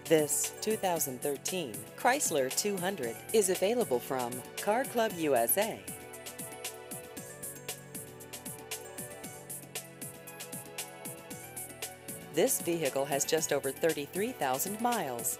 This 2013 Chrysler 200 is available from Car Club USA. This vehicle has just over 33,000 miles.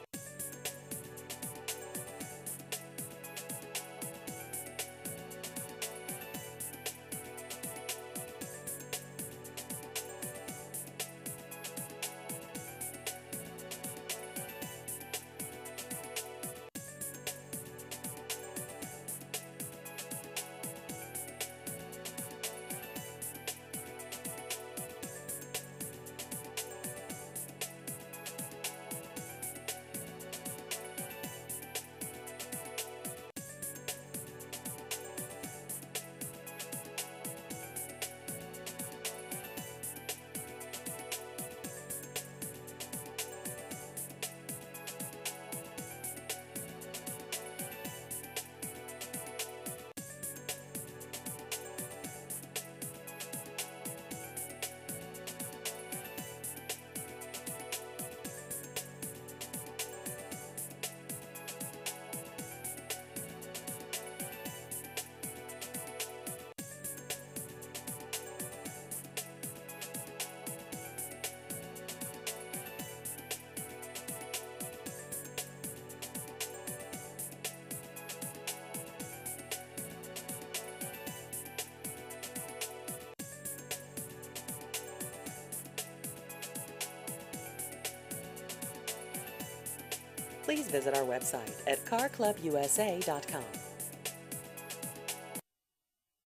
Please visit our website at carclubusa.com.